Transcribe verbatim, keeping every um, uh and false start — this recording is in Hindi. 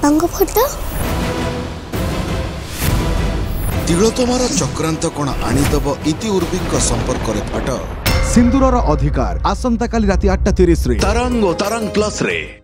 बापा फोटो तिलोत्तमार चक्रांत कोण आनीदेव इति उर्वी संपर्क रे फाट सिंदूरर अधिकार आसंता काली राति आठ तीस रे तरंग तरंग प्लस रे।